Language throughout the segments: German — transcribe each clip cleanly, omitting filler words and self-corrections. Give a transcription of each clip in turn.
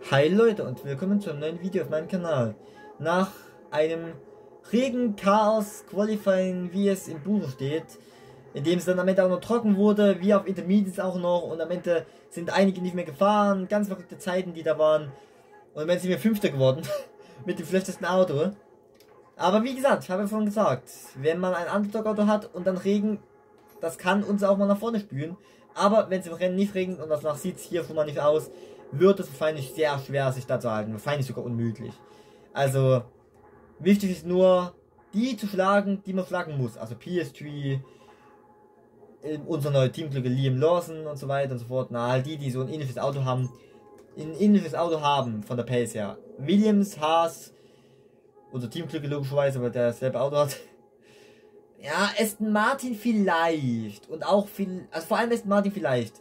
Hi Leute und willkommen zu einem neuen Video auf meinem Kanal. Nach einem Regen-Chaos-Qualifying, wie es im Buch steht, in dem es dann am Ende auch noch trocken wurde, wie auf Intermediates auch noch, und am Ende sind einige nicht mehr gefahren, ganz verrückte Zeiten, die da waren, und am Ende sind wir Fünfter geworden, mit dem schlechtesten Auto. Aber wie gesagt, ich habe ja vorhin gesagt, wenn man ein Underdog-Auto hat und dann Regen, das kann uns auch mal nach vorne spülen, aber wenn es im Rennen nicht regnet und das nach sieht hier schon mal nicht aus, wird es wahrscheinlich sehr schwer, sich da zu halten. Wahrscheinlich sogar unmöglich. Also, wichtig ist nur, die zu schlagen, die man schlagen muss. Also PS3, unser neuer Teamkollege Liam Lawson und so weiter und so fort. Na, halt die so ein ähnliches Auto haben. Ein ähnliches Auto haben von der Pace her. Williams, Haas, unser Teamkollege logischerweise, weil der dasselbe Auto hat. Ja, Aston Martin vielleicht. Und auch viel, also vor allem Aston Martin vielleicht.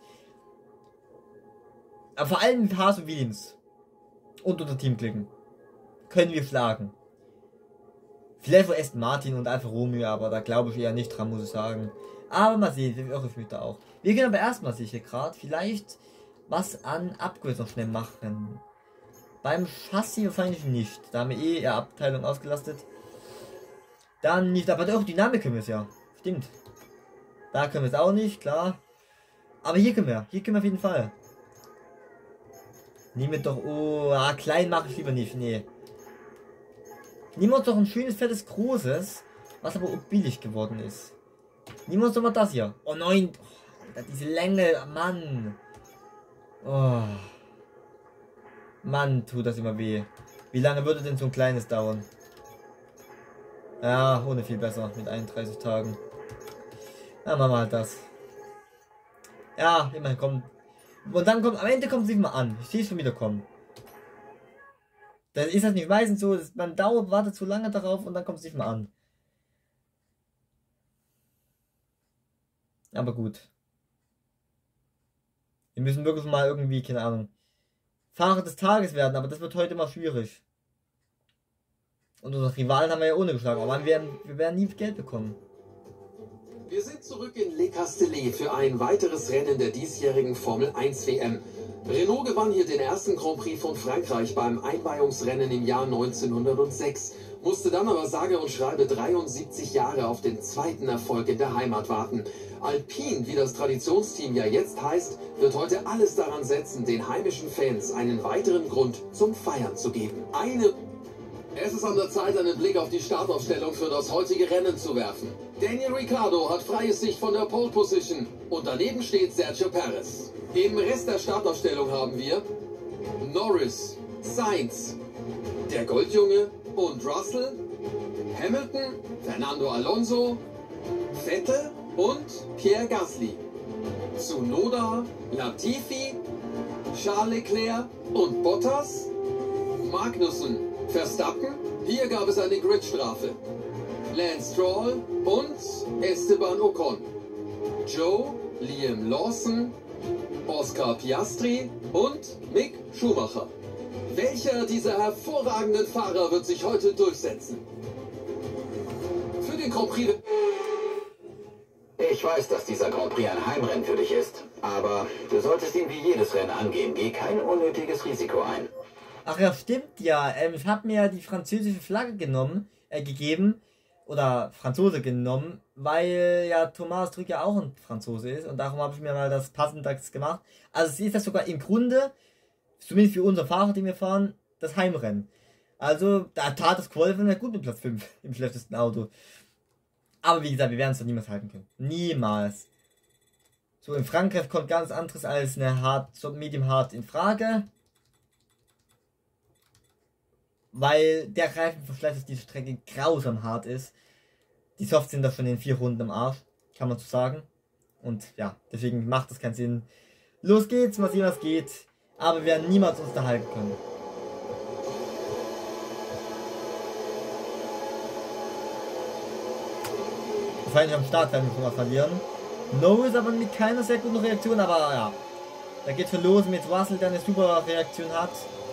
Aber vor allem mit Haas und Williams und unser Team klicken können wir schlagen. Vielleicht für Aston Martin und Alfa Romeo, aber da glaube ich eher nicht dran, muss ich sagen. Aber mal sehen, wie irre ich mich da auch. Wir können aber erstmal sicher gerade vielleicht was an Upgrades noch schnell machen. Beim Chassis wahrscheinlich nicht. Da haben wir eher Abteilung ausgelastet. Dann nicht, aber doch Dynamik können wir es ja. Stimmt. Da können wir es auch nicht, klar. Aber hier können wir auf jeden Fall. Nehmen wir doch, oh, klein mache ich lieber nicht, nee. Nehmen wir uns doch ein schönes, fettes, großes, was aber auch billig geworden ist. Nehmen wir uns doch mal das hier. Oh nein, oh, diese Länge, Mann. Oh. Mann, tut das immer weh. Wie lange würde denn so ein kleines dauern? Ja, ohne viel besser, mit 31 Tagen. Ja, machen wir halt das. Ja, immerhin kommt. Und dann kommt, am Ende kommt es nicht mal an. Ich sehe es schon wieder kommen. Dann ist das nicht meistens so, dass man wartet zu lange darauf und dann kommt es nicht mal an. Aber gut. Wir müssen wirklich mal irgendwie, keine Ahnung, Fahrer des Tages werden, aber das wird heute mal schwierig. Und unsere Rivalen haben wir ja ohne geschlagen, aber wir werden nie Geld bekommen. Wir sind zurück in Le Castellet für ein weiteres Rennen der diesjährigen Formel 1 WM. Renault gewann hier den ersten Grand Prix von Frankreich beim Einweihungsrennen im Jahr 1906, musste dann aber sage und schreibe 73 Jahre auf den zweiten Erfolg in der Heimat warten. Alpine, wie das Traditionsteam ja jetzt heißt, wird heute alles daran setzen, den heimischen Fans einen weiteren Grund zum Feiern zu geben. Es ist an der Zeit, einen Blick auf die Startaufstellung für das heutige Rennen zu werfen. Daniel Ricciardo hat freie Sicht von der Pole Position und daneben steht Sergio Perez. Im Rest der Startaufstellung haben wir Norris, Sainz, der Goldjunge und Russell, Hamilton, Fernando Alonso, Vettel und Pierre Gasly, Tsunoda, Latifi, Charles Leclerc und Bottas, Magnussen, Verstappen, hier gab es eine Gridstrafe, Lance Stroll und Esteban Ocon, Joe, Liam Lawson, Oscar Piastri und Mick Schumacher. Welcher dieser hervorragenden Fahrer wird sich heute durchsetzen? Für den Grand Prix... Ich weiß, dass dieser Grand Prix ein Heimrennen für dich ist, aber du solltest ihn wie jedes Rennen angehen. Geh kein unnötiges Risiko ein. Ach ja, stimmt ja. Ich habe mir ja die französische Flagge gegeben, oder Franzose genommen, weil ja Thomas Drück ja auch ein Franzose ist und darum habe ich mir mal das passende gemacht. Also es ist das sogar im Grunde, zumindest für unsere Fahrer, die wir fahren, das Heimrennen. Also da tat das Qualifying ja gut mit Platz 5 im schlechtesten Auto. Aber wie gesagt, wir werden es doch niemals halten können. Niemals. So, in Frankreich kommt ganz anderes als eine Medium Hard in Frage. Weil der Reifenverschleiß auf dieser Strecke grausam hart ist. Die Softs sind da schon in 4 Runden am Arsch, kann man so sagen. Und ja, deswegen macht das keinen Sinn. Los geht's, mal sehen was geht. Aber wir werden niemals uns da halten können. Wahrscheinlich am Start werden wir schon mal verlieren. No ist aber mit keiner sehr guten Reaktion, aber ja. Da geht's schon los mit Russell, der eine super Reaktion hat.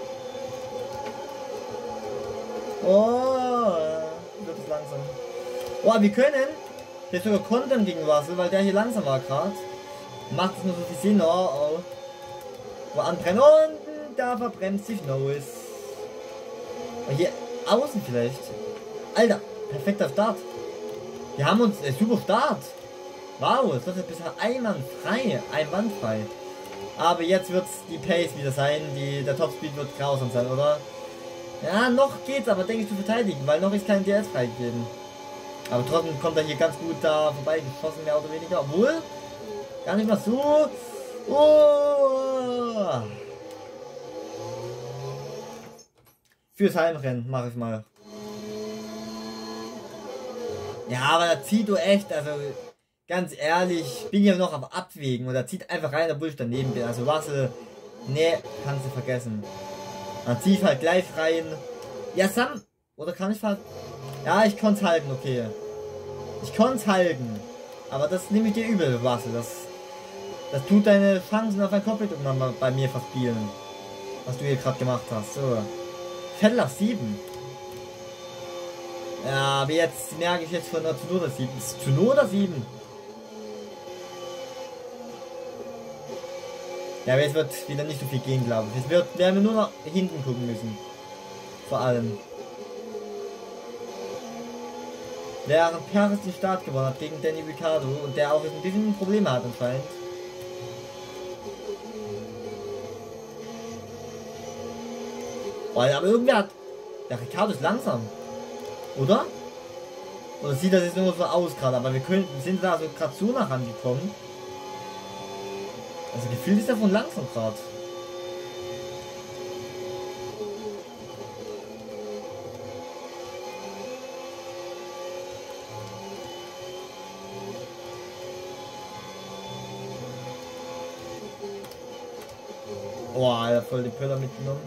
Oh, wird es langsam. Oh, wir können jetzt sogar kontern gegen Russell, weil der hier langsam war gerade. Macht es nur so viel Sinn. Oh, oh. Wo anbrennen und Und da verbremst sich Norris. Und hier außen vielleicht. Alter, perfekter Start. Wir haben uns, super Start. Wow, es läuft bisher einwandfrei. Aber jetzt wird es die Pace wieder sein. Der Topspeed wird grausam sein, oder? Ja, noch geht's, aber denke ich zu verteidigen, weil noch ist kein DS freigegeben. Aber trotzdem kommt er hier ganz gut da vorbei geschossen, mehr oder weniger. Obwohl, gar nicht mal so. Oh. Fürs Heimrennen mache ich mal. Ja, aber da zieht du echt, also ganz ehrlich, ich bin hier noch am Abwägen und da zieht einfach rein, obwohl ich daneben bin. Also Russell, nee, kannst du vergessen. Dann zieh ich halt gleich rein. Ja, Sam, oder kann ich halt... Ja, ich konnte es halten, okay. Ich konnte es halten. Aber das nehme ich dir übel, Russell. Das tut deine Chancen auf ein Cockpit irgendwann bei mir verspielen. Was du hier gerade gemacht hast. So. Vettel auf 7. Ja, aber jetzt merke ich jetzt von der Tsunoda 7. Ist Tsunoda 7? Ja, aber jetzt wird wieder nicht so viel gehen, glaube ich. Jetzt werden wir nur nach hinten gucken müssen. Vor allem. Während Perez den Start gewonnen hat gegen Danny Ricciardo und der auch ein bisschen Probleme hat anscheinend. Oh, aber irgendwer hat... Der Ricciardo ist langsam. Oder? Oder sieht das jetzt nur so aus gerade, aber wir sind da so gerade so nach angekommen. Also gefühlt ist davon langsam gerade. Oh, Alter, voll die Pöller mitgenommen.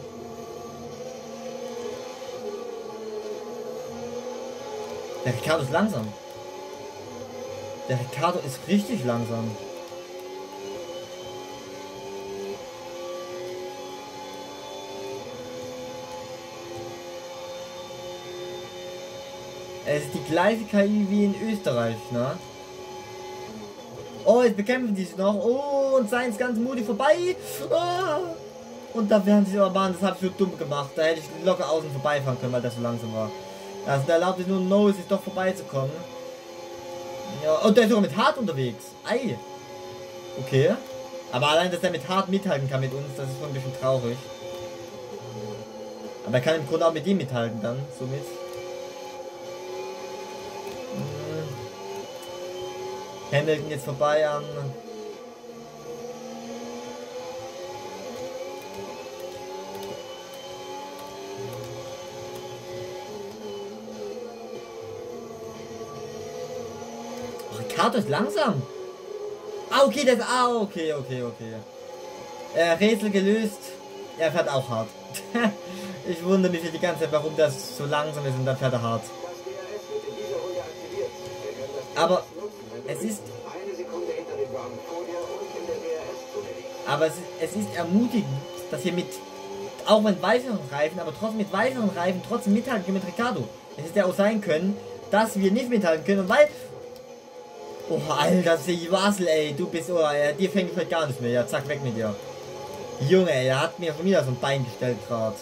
Der Ricciardo ist langsam. Der Ricciardo ist richtig langsam. Es ist die gleiche KI wie in Österreich, ne? Oh, jetzt bekämpfen die sich noch. Oh, und seien es ganz mutig vorbei. Ah. Und da werden sie aber waren, das habe ich so dumm gemacht. Da hätte ich locker außen vorbeifahren können, weil das so langsam war. Also da erlaubt es nur Norris, sich doch vorbeizukommen. Ja, und der ist sogar mit Hart unterwegs. Ei. Okay. Aber allein, dass er mit Hart mithalten kann mit uns, das ist schon ein bisschen traurig. Aber er kann im Grunde auch mit dem mithalten dann, somit. Hamilton jetzt vorbei an. Ricciardo ist langsam. Ah, okay, das. Ah, okay. Rätsel gelöst. Er fährt auch hart. Ich wundere mich die ganze Zeit, warum das so langsam ist und dann fährt er hart. Aber es ist. Aber es ist ermutigend, dass wir mit. Auch mit weicheren Reifen, aber trotzdem mit weicheren Reifen trotzdem mithalten können mit Ricciardo. Es hätte ja auch sein können, dass wir nicht mithalten können, weil. Oh, Alter, das ist Russell, ey, du bist, oh, ja, dir fängt vielleicht gar nicht mehr, ja, zack, weg mit dir. Junge, ey, er hat mir schon wieder so ein Bein gestellt gerade.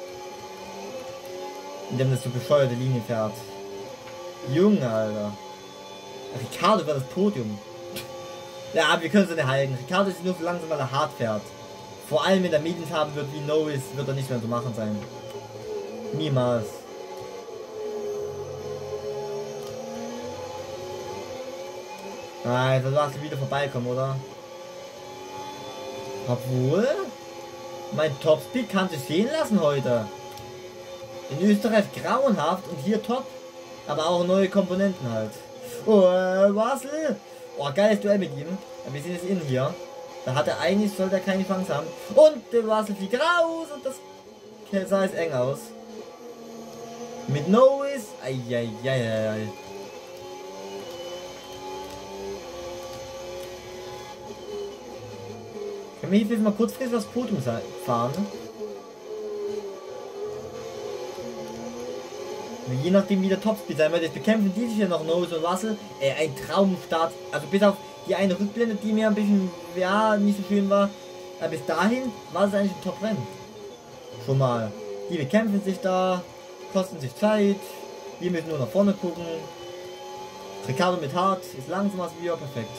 Indem das so bescheuerte Linie fährt. Junge, Alter. Ricciardo war das Podium. Ja, aber wir können es nicht halten. Ricciardo ist nur so langsam, weil er hart fährt. Vor allem, wenn er Mediums haben wird wie Norris, wird er nicht mehr zu machen sein. Niemals. Nein, dann darfst du wieder vorbeikommen, oder? Obwohl, mein Topspeed kann sich sehen lassen heute. In Österreich grauenhaft und hier top. Aber auch neue Komponenten halt. Oh, Russell. Oh, geiles Duell mit ihm. Ja, wir sind jetzt in hier. Da hat er eigentlich, sollte er keine Chance haben. Und der Russell fliegt raus und das sah es eng aus. Mit Norris. Eieieiei. Können wir hier jetzt mal kurzfristig das Podium fahren? Je nachdem wie der Topspeed sein wird, jetzt bekämpfen die sich ja noch Norris und Russell. Ein Traumstart. Also bis auf die eine Rückblende, die mir ein bisschen, ja, nicht so schön war. Aber bis dahin war es eigentlich ein Top-Rennen. Schon mal. Die bekämpfen sich da, kosten sich Zeit. Wir müssen nur nach vorne gucken. Ricciardo mit Hart ist langsam als wir, perfekt.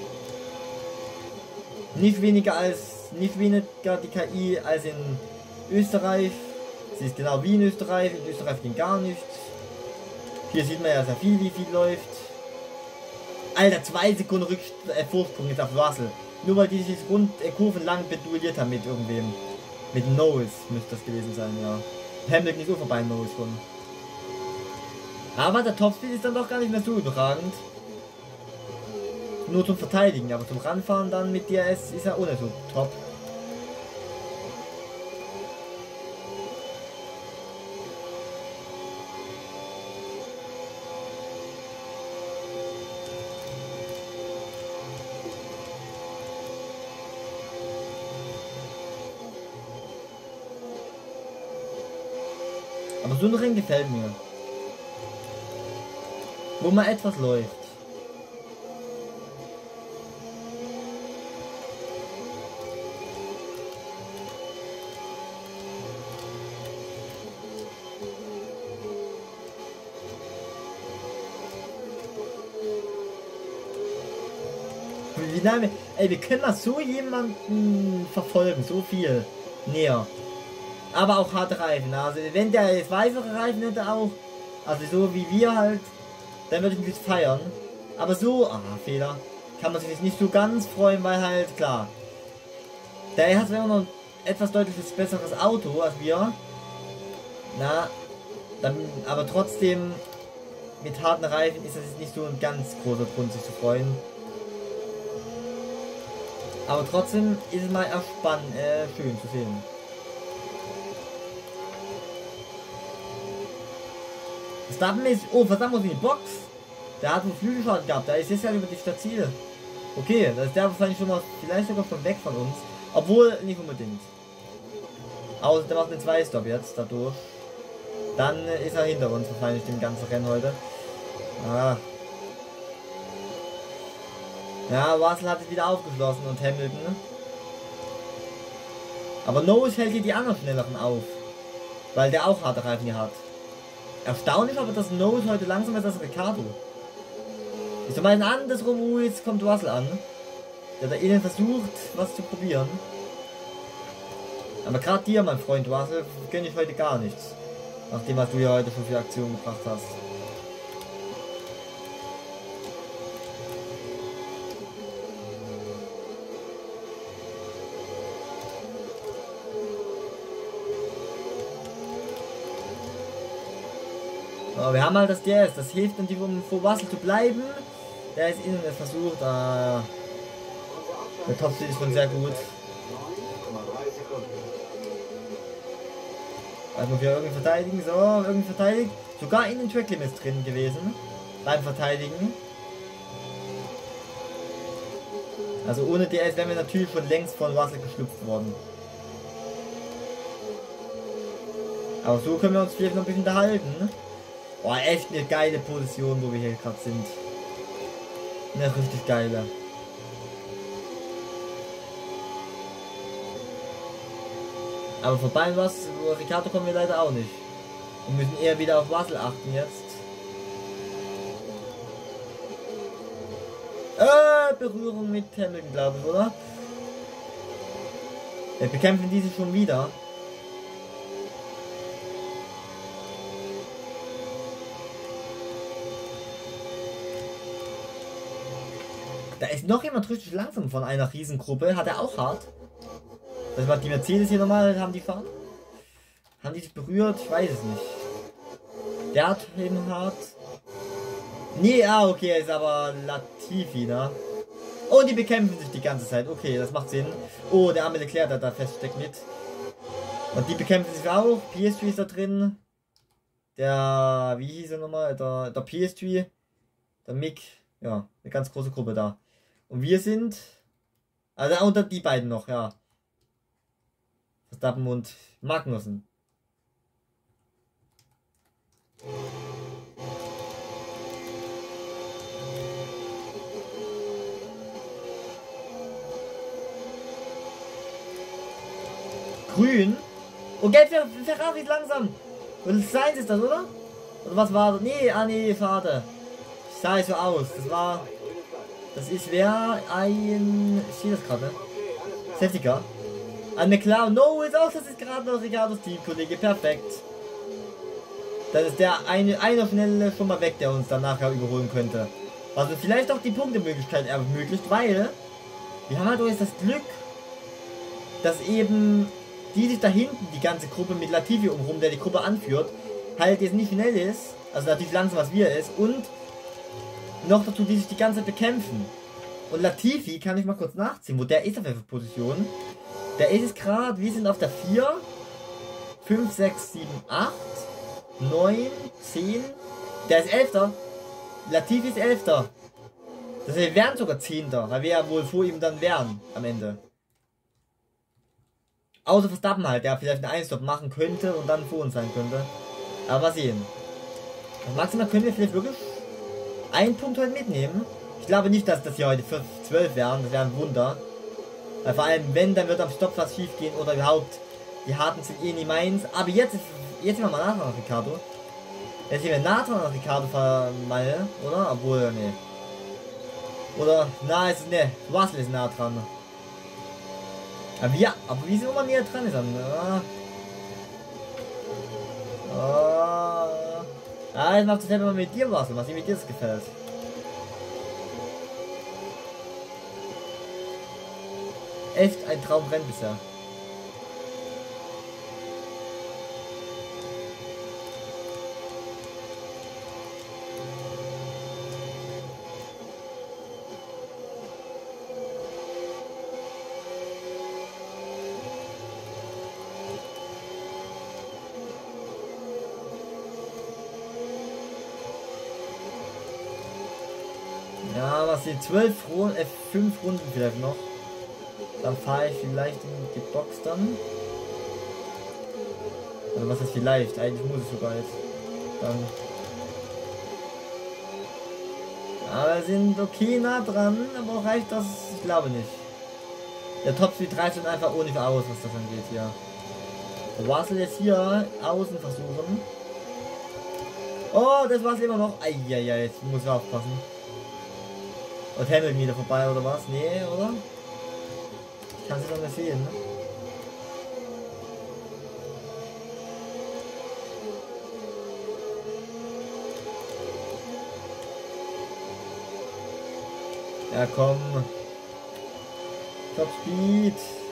Nicht weniger die KI als in Österreich. Sie ist genau wie in Österreich. In Österreich ging gar nichts. Hier sieht man ja sehr viel, wie viel läuft. Alter, 2 Sekunden Vorsprung jetzt auf Russell. Nur weil die sich Kurven lang beduelliert haben mit irgendwem. Mit Norris müsste das gewesen sein, ja. Hamilton ist auch vorbei, Norris schon. Aber der Topspeed ist dann doch gar nicht mehr so überragend. Nur zum Verteidigen, aber zum Ranfahren dann mit DRS ist er ohne so top. Aber so ein Rennen gefällt mir. Wo mal etwas läuft. Ey, wir können mal so jemanden verfolgen, so viel näher. Aber auch harte Reifen. Also wenn der jetzt weißere Reifen hätte auch, also so wie wir halt, dann würde ich mich jetzt feiern. Aber so, Fehler, kann man sich jetzt nicht so ganz freuen, weil halt, klar, der hat immer noch ein etwas deutliches besseres Auto als wir. Na, dann, aber trotzdem, mit harten Reifen ist das jetzt nicht so ein ganz großer Grund, sich zu freuen. Aber trotzdem ist es mal spannend, schön zu sehen. Verstappen ist, Verstappen muss in die Box. Der hat einen Flügelschaden gehabt, da ist jetzt ja über die Stadt Ziel. Okay, da ist der wahrscheinlich schon mal, vielleicht sogar schon weg von uns. Obwohl, nicht unbedingt. Außer der macht einen 2-Stop jetzt, dadurch. Dann ist er hinter uns wahrscheinlich den ganzen Rennen heute. Ja, Russell hat es wieder aufgeschlossen und Hamilton. Aber Norris hält hier die anderen schnelleren auf. Weil der auch harte Reifen hier hat. Erstaunlich aber, dass Norris heute langsamer ist als Ricciardo. Ich so meine andersrum, jetzt kommt Russell an. Der da innen versucht, was zu probieren. Aber gerade dir, mein Freund Russell, gönne ich heute gar nichts. Nachdem, was du ja heute schon für Aktionen gebracht hast. So, wir haben halt das DRS, das hilft natürlich, um vor Russell zu bleiben. Der ist innen versucht, der Topspeed ist schon sehr gut. Also wir irgendwie verteidigen, so, irgendwie verteidigt. Sogar in den Track Limits drin gewesen. Beim Verteidigen. Also ohne DS wären wir natürlich schon längst von Russell geschlüpft worden. Aber so können wir uns vielleicht noch ein bisschen unterhalten. Boah, echt eine geile Position, wo wir hier gerade sind. Eine richtig geile. Aber vorbei was, Ricciardo kommen wir leider auch nicht. Wir müssen eher wieder auf Russell achten jetzt. Berührung mit Hamilton, glaube ich, oder? Wir bekämpfen diese schon wieder. Da ist noch jemand richtig langsam von einer Riesengruppe. Hat er auch hart? Das war die Mercedes hier normal, haben die fahren? Haben die sich berührt? Ich weiß es nicht. Der hat eben hart. Nee, okay, er ist aber Latifi, ne? Oh, die bekämpfen sich die ganze Zeit. Okay, das macht Sinn. Oh, der arme Leclerc, der da feststeckt mit. Und die bekämpfen sich auch. PS3 ist da drin. Der, wie hieß er nochmal? Der PS3. Der Mick. Ja, eine ganz große Gruppe da. Und wir sind... Also unter die beiden noch, ja. Verstappen und Magnussen. Grün. Oh, gelb Ferrari ist langsam. Und Sainz ist das, oder? Oder was war das? Nee, nee, schade. Sah so aus. Das ist wer? Ich sehe das gerade, ne? Safety Car. Ein McLaren. No, ist auch, das ist gerade noch Ricardos Teamkollege. Perfekt. Das ist der einer schnelle schon mal weg, der uns dann nachher überholen könnte. Also vielleicht auch die Punktemöglichkeit ermöglicht, weil wir haben halt jetzt das Glück, dass eben die sich da hinten, die ganze Gruppe mit Latifi umrum, der die Gruppe anführt, halt jetzt nicht schnell ist, also natürlich langsam was wir ist, und noch dazu, die sich die ganze Zeit bekämpfen. Und Latifi, kann ich mal kurz nachziehen, wo der ist auf welcher Position. Der ist gerade, wir sind auf der 4, 5, 6, 7, 8, 9, 10, der ist 11. Latifi ist 11. Das heißt, wir wären sogar 10. Weil wir ja wohl vor ihm dann wären am Ende. Außer Verstappen halt, der vielleicht einen Einstop machen könnte und dann vor uns sein könnte. Aber mal sehen. Und maximal können wir vielleicht wirklich einen Punkt heute mitnehmen. Ich glaube nicht, dass das hier heute 12 wären. Das wäre ein Wunder. Weil vor allem, wenn, dann wird am Stopp was schief gehen oder überhaupt. Die Harten sind eh nie meins. Aber jetzt sind wir mal nah dran, Ricardo. Jetzt sind wir nah dran an Ricardo mal, oder? Obwohl, nee. Oder, na, ist, ne, Russell ist nah dran. Aber wie sind wir mal näher dran ist dann, jetzt macht es selber mal mit dir, Russell, was wie dir das gefällt. Echt ein Traumrennen bisher. Ja, was die 12 Runden, 5 Runden vielleicht noch. Dann fahre ich vielleicht in die Box dann. Also was ist vielleicht? Eigentlich muss ich sogar jetzt. Dann. Aber wir sind okay nah dran, aber reicht das? Ich glaube nicht. Der Topspeed reicht schon einfach ohne aus, was das angeht hier. Russell jetzt hier außen versuchen. Oh, das war's immer noch. Eieiei, jetzt muss ich aufpassen. Und Hamilton wieder vorbei oder was? Nee, oder? Ich kann sie doch nicht sehen, ne? Ja, komm. Top Speed.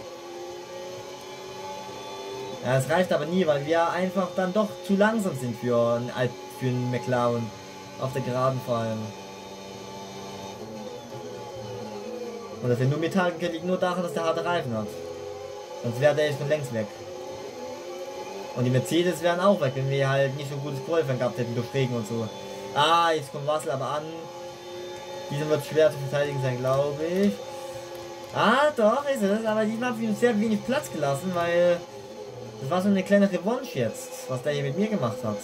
Ja, es reicht aber nie, weil wir einfach dann doch zu langsam sind für einen McLaren. Auf der Geraden vor allem. Und dass wir nur mithalten können, liegt nur daran, dass der harte Reifen hat. Sonst wäre der schon längst weg. Und die Mercedes wären auch weg, wenn wir halt nicht so gutes Qualifying gehabt hätten durch Regen und so. Ah, jetzt kommt Russell aber an. Dieser wird schwer zu verteidigen sein, glaube ich. Ah, doch, ist es. Aber die haben ihm sehr wenig Platz gelassen, weil das war so eine kleine Revanche jetzt, was der hier mit mir gemacht hat.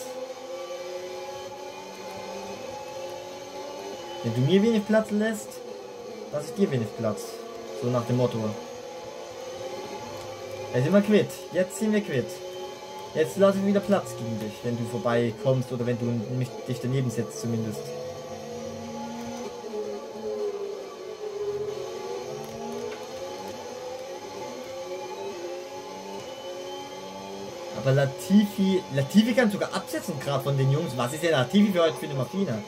Wenn du mir wenig Platz lässt, lasse ich dir wenig Platz. So nach dem Motto. Jetzt sind wir quitt. Jetzt sind wir quitt. Jetzt lasse ich wieder Platz gegen dich, wenn du vorbeikommst oder wenn du dich daneben setzt zumindest. Aber Latifi kann sogar absetzen gerade von den Jungs. Was ist denn Latifi für heute für eine Maschine?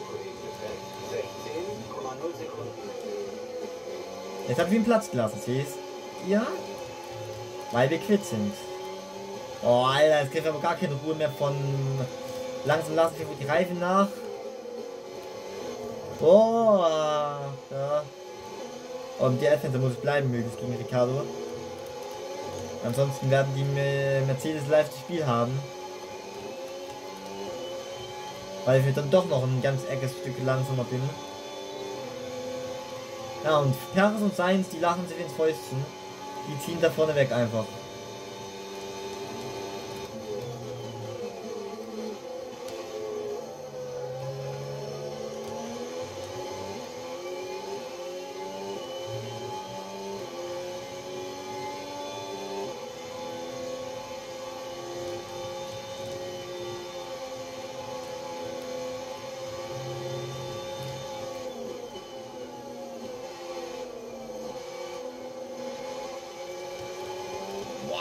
Jetzt habe ich ihn Platz gelassen, siehst ihr? Ja? Weil wir quitt sind. Oh, Alter, jetzt kriegt aber gar keine Ruhe mehr von langsam lassen wir die Reifen nach. Oh, ja. Und die F-Hinter muss bleiben, möglichst gegen Ricardo. Ansonsten werden die Mercedes live das Spiel haben. Weil ich dann doch noch ein ganz eckiges Stück langsamer bin. Ja, und Perez und Sainz, die lachen sich ins Fäustchen. Die ziehen da vorne weg einfach.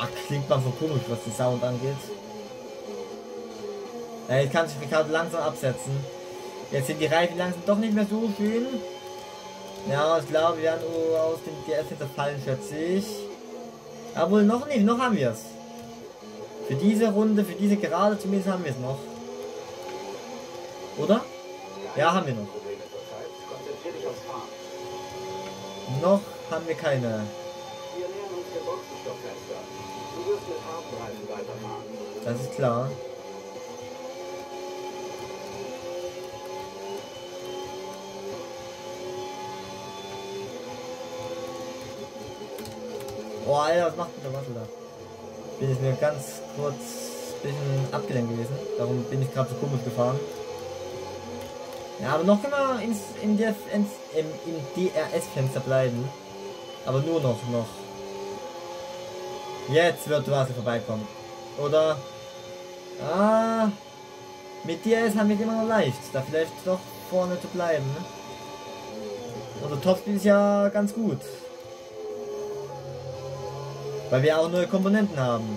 Boah, klingt man so komisch, was den Sound angeht. Ja, jetzt kann sich Ricciardo langsam absetzen. Jetzt sind die Reifen langsam doch nicht mehr so schön. Ja, ich glaube, wir werden aus dem DRS hinterfallen, schätze ich. Aber wohl noch nicht, noch haben wir es. Für diese Runde, für diese Gerade zumindest haben wir es noch. Oder? Ja, haben wir noch. Noch haben wir keine. Wir nähern uns dem Boxenstoppfenster. Du wirst mit harten Reifen weiterfahren. Das ist klar. Oh, Alter, was macht denn der Wassel da? Bin ich mir ganz kurz ein bisschen abgelenkt gewesen. Darum bin ich gerade so komisch gefahren. Ja, aber noch können wir im DRS-Fenster bleiben. Aber nur noch. Jetzt wird Wassel vorbeikommen. Oder? Ah, mit DRS haben wir es immer noch leicht, da vielleicht doch vorne zu bleiben. Unser Topspeed ist ja ganz gut. Weil wir auch neue Komponenten haben.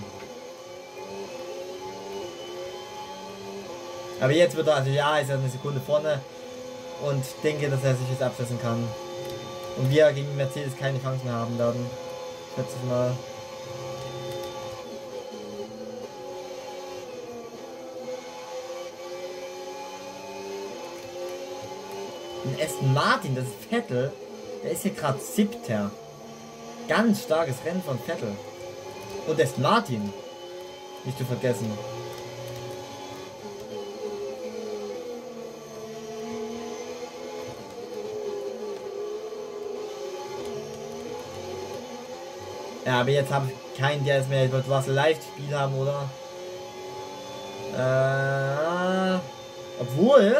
Aber jetzt wird er, also ja, ist er eine Sekunde vorne. Und denke, dass er sich jetzt absetzen kann. Und wir gegen Mercedes keine Chance mehr haben werden. Schätze ich mal. Ein Aston Martin, das ist Vettel. Der ist hier gerade 7. Ganz starkes Rennen von Vettel. Und Aston Martin. Nicht zu vergessen. Ja, aber jetzt habe ich keinen, der es mehr. Ich wollte was Live-Spiel haben, oder? Obwohl.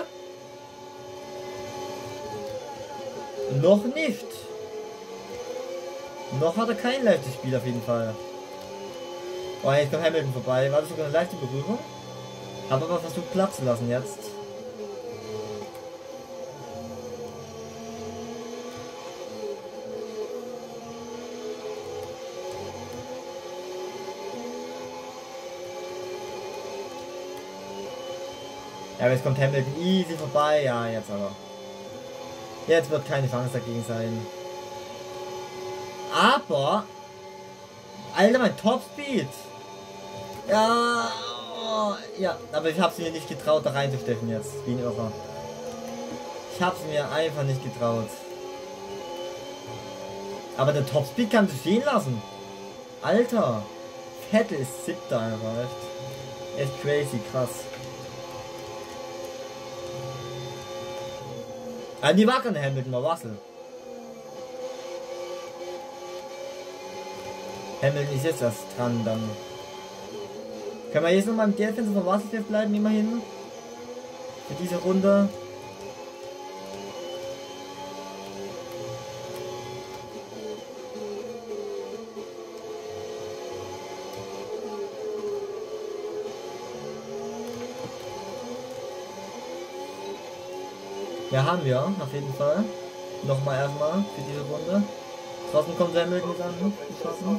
Noch nicht. Noch hat er kein leichtes Spiel auf jeden Fall. Oh, jetzt kommt Hamilton vorbei. War das sogar eine leichte Berührung? Habe aber versucht Platz zu lassen jetzt. Ja, aber jetzt kommt Hamilton easy vorbei. Ja, jetzt aber. Jetzt wird keine Chance dagegen sein. Aber... Alter, mein Topspeed! Ja... Oh, ja, aber ich hab's mir nicht getraut, da reinzustechen jetzt. Wie ein Irrer. Ich hab's mir einfach nicht getraut. Aber der Topspeed kann sich stehen lassen. Alter! Vettel ist 7. einfach, echt crazy, krass. Die war keine Hamilton, war Russell. Hamilton ist jetzt erst dran, dann. Können wir jetzt noch mal im Defense von Russell bleiben, immerhin? Für diese Runde. Ja, haben wir, auf jeden Fall. Nochmal erstmal für diese Runde. Draußen kommt Hamilton jetzt an, geschossen.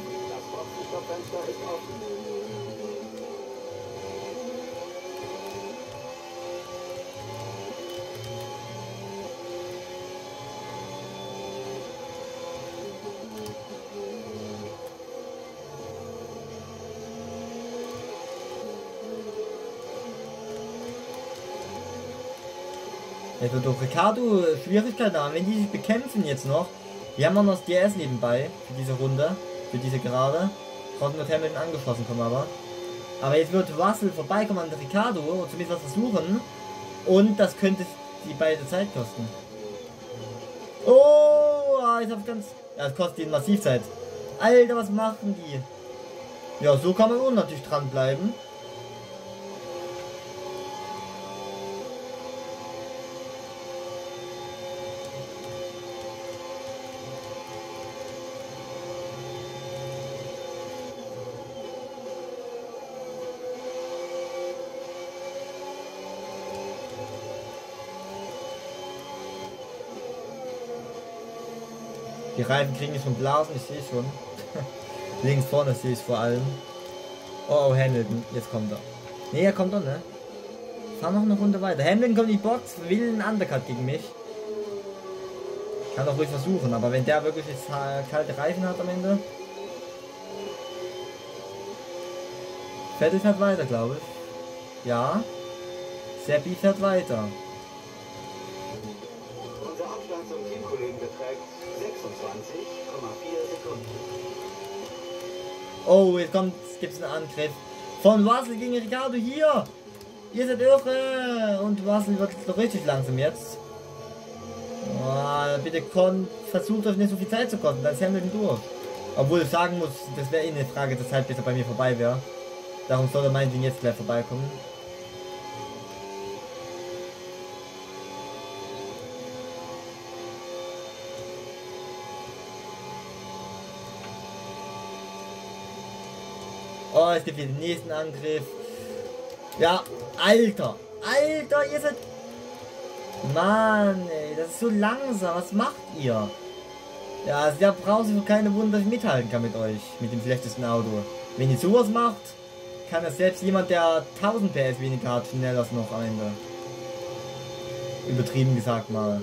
Jetzt wird doch Ricciardo Schwierigkeiten haben, wenn die sich bekämpfen jetzt noch. Wir haben auch noch das DRS nebenbei für diese Runde, für diese Gerade. Draußen wird Hamilton angeschossen kommen aber jetzt wird Russell vorbeikommen an Ricciardo, oder zumindest was versuchen. Und das könnte die beide Zeit kosten. Oh, jetzt hab ich ganz... Ja, es kostet ihnen massiv Zeit. Alter, was machen die? Ja, so kann man auch natürlich dranbleiben. Die Reifen kriegen jetzt schon Blasen, ich sehe schon. Links vorne sehe ich vor allem. Oh, Hamilton, jetzt kommt er. Ne, er kommt doch, ne? Fahr noch eine Runde weiter. Hamilton kommt in die Box, will einen Undercut gegen mich. Kann auch ruhig versuchen, aber wenn der wirklich jetzt kalte Reifen hat am Ende. Vettel fährt weiter, glaube ich. Ja. Seppi fährt weiter. Unser Abstand zum Teamkollegen beträgt 26,4 Sekunden. Oh, jetzt gibt es einen Angriff. Von Russell gegen Ricciardo hier. Ihr seid irre. Und Russell wird richtig langsam jetzt. Oh, bitte versucht euch nicht so viel Zeit zu kosten. Dann ist Hamilton durch. Obwohl ich sagen muss, das wäre eh eine Frage der Zeit, bis er bei mir vorbei wäre. Darum soll er mein Ding jetzt gleich vorbeikommen. Oh, es gibt hier den nächsten Angriff. Ja, Alter. Alter, ihr seid... Mann, ey, das ist so langsam. Was macht ihr? Ja, also da braucht ihr keine Wunder, dass ich mithalten kann mit euch. Mit dem schlechtesten Auto. Wenn ihr sowas macht, kann das selbst jemand, der 1000 PS weniger hat, schneller noch am Ende. Übertrieben gesagt mal.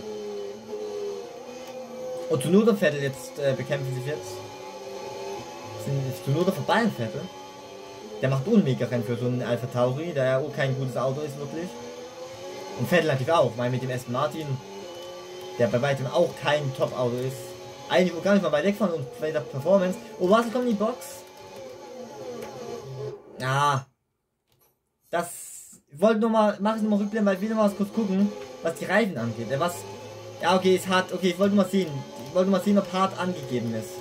Und Tsunoda Vettel jetzt bekämpfen sich jetzt. Ist Tsunoda vorbei an Vettel? Der macht unmega Rennen für so einen Alpha Tauri, der ja auch kein gutes Auto ist wirklich. Und Vettel natürlich auch, weil mit dem Aston Martin, der bei weitem auch kein Top-Auto ist. Eigentlich gar nicht mal weit weg von und bei der Performance. Oh, was kommt in die Box? Ja. Das. Ich wollte nur mal, mach ich nochmal rückblenden, weil ich will noch mal kurz gucken, was die Reifen angeht. Was. Ja, okay, ist hart. Okay, ich wollte mal sehen. Ich wollte mal sehen, ob hart angegeben ist.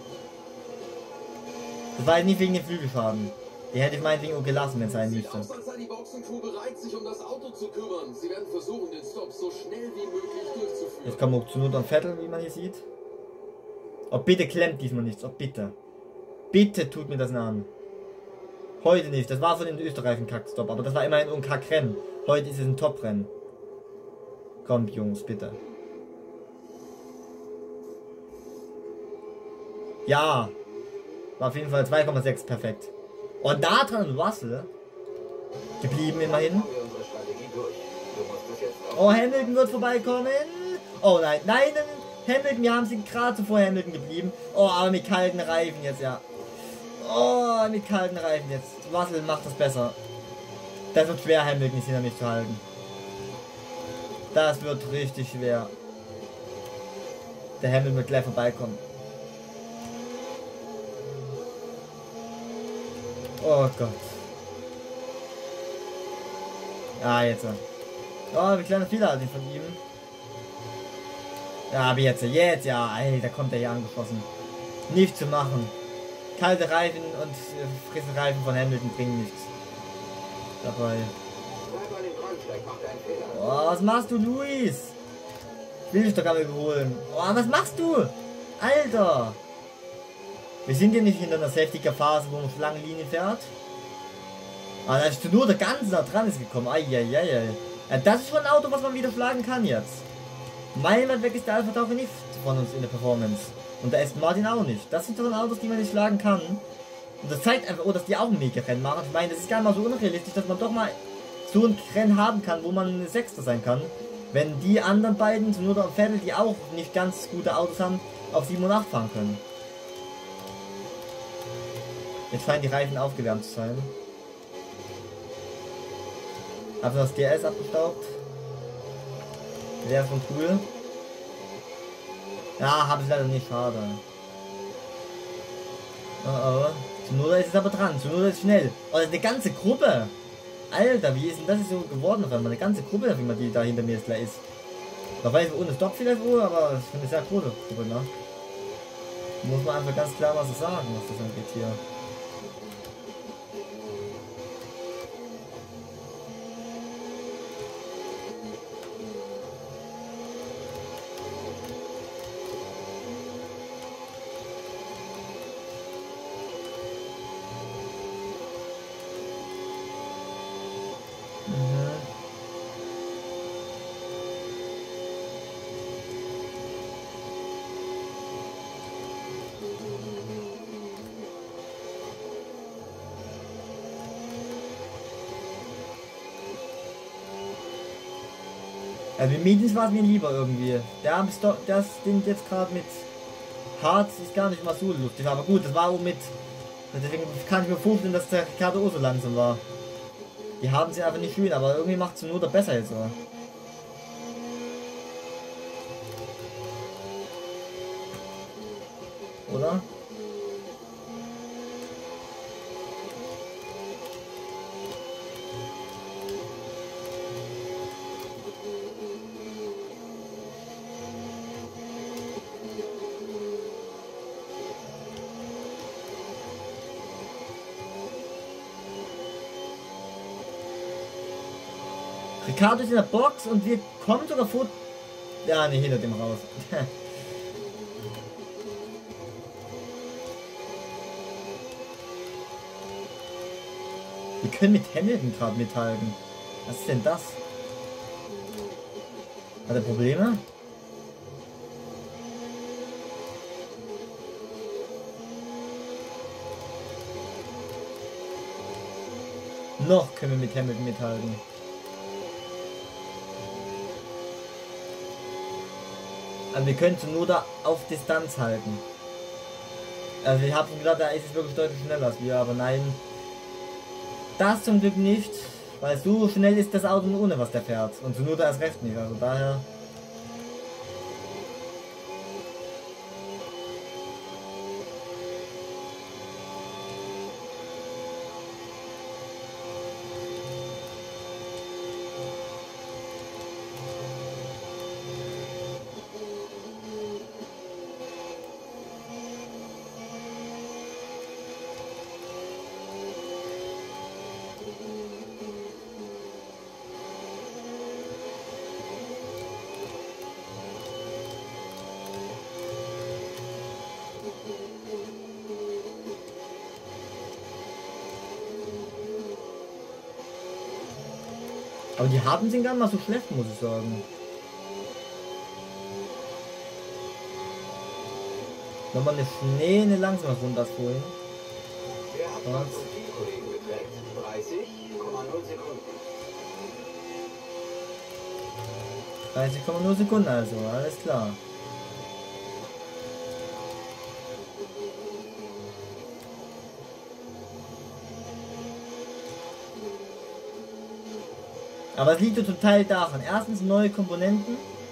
Das war jetzt nicht wegen dem Flügelschaden. Der hätte ich mein Ding auch gelassen, wenn es sein müsste. Die Boxencrew bereit, sich um das Auto zu kümmern. Sie werden versuchen, den Stop so schnell wie möglich durchzuführen. Jetzt kommen auch zu Not und Vettel, wie man hier sieht. Oh, bitte klemmt diesmal nichts. Oh, bitte. Bitte tut mir das nicht an. Heute nicht. Das war von den Österreichern Kackstop, aber das war immerhin ein Kackrennen. Heute ist es ein Top-Rennen. Kommt, Jungs, bitte. Ja. War auf jeden Fall 2,6 perfekt. Und da dran Russell geblieben immerhin. Oh, Hamilton wird vorbeikommen. Oh nein, nein, Hamilton, wir haben sie gerade zuvor Hamilton geblieben. Oh, aber mit kalten Reifen jetzt, ja. Oh, mit kalten Reifen jetzt. Russell macht das besser. Das wird schwer, Hamilton ist hinter mich zu halten. Das wird richtig schwer. Der Hamilton wird gleich vorbeikommen. Oh Gott. Ja, jetzt. Oh, wie kleine Fehler hat ihn von ihm. Ja, aber jetzt, ja. Alter, kommt er hier angeschossen. Nicht zu machen. Kalte Reifen und frisse Reifen von Hamilton bringen nichts. Dabei. Oh, was machst du, Luis? Will ich doch gar nicht überholen. Oh, was machst du? Alter. Wir sind ja nicht in einer Safety-Car-Phase, wo man lange Linie fährt. Aber da ist nur der ganz nah dran ist gekommen. Eieiei. Ja, das ist schon ein Auto, was man wieder schlagen kann jetzt. Meilenweit weg ist der Alpha Tauri nicht von uns in der Performance. Und der Aston Martin auch nicht. Das sind doch Autos, die man nicht schlagen kann. Und das zeigt einfach, dass die auch ein Mega-Rennen machen. Ich meine, das ist gar nicht mal so unrealistisch, dass man doch mal so ein Rennen haben kann, wo man Sechster sein kann. Wenn die anderen beiden, Tsunoda und Vettel, die auch nicht ganz gute Autos haben, auf 7 und 8 fahren können. Jetzt scheinen die Reifen aufgewärmt zu sein. Hab das DRS abgestaubt. Wäre schon cool. Ja, habe ich leider nicht, schade. Oh. Tsunoda ist jetzt aber dran. Tsunoda ist schnell. Oh, eine ganze Gruppe. Alter, wie ist denn das so geworden? Eine ganze Gruppe, wie man die da hinter mir jetzt gleich ist. Da weiß ich ohne Stopp vielleicht wohl, aber das ist eine sehr große Gruppe, ne? Muss man einfach ganz klar was sagen, was das angeht hier. Mit Mediums war es mir lieber irgendwie. Das sind jetzt gerade mit Hart ist gar nicht mal so lustig. Aber gut, das war auch mit. Deswegen kann ich mir vorstellen, dass der Ricardo auch so langsam war. Die haben sie einfach nicht schön, aber irgendwie macht es nur der besser jetzt. Oder? Ricardo ist in der Box und wir kommen sogar vor. Ja, ne, hinter dem raus. Wir können mit Hamilton gerade mithalten. Was ist denn das? Hat er Probleme? Noch können wir mit Hamilton mithalten. Aber wir können Tsunoda auf Distanz halten. Also ich habe gedacht, da ist es wirklich deutlich schneller als wir, aber nein. Das zum Glück nicht, weil so schnell ist das Auto nur ohne was der fährt. Und Tsunoda erst recht nicht, also daher... Aber die Harten sind gar nicht mal so schlecht, muss ich sagen. Nochmal eine langsame Runde als vorhin. Der Abstand zum Teamkollegen beträgt 30,0 Sekunden. 30,0 Sekunden also, alles klar. Aber es liegt zum Teil daran. Erstens neue Komponenten.